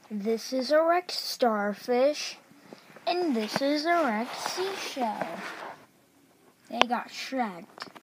This is a wrecked starfish, and this is a wrecked seashell. They got shreked.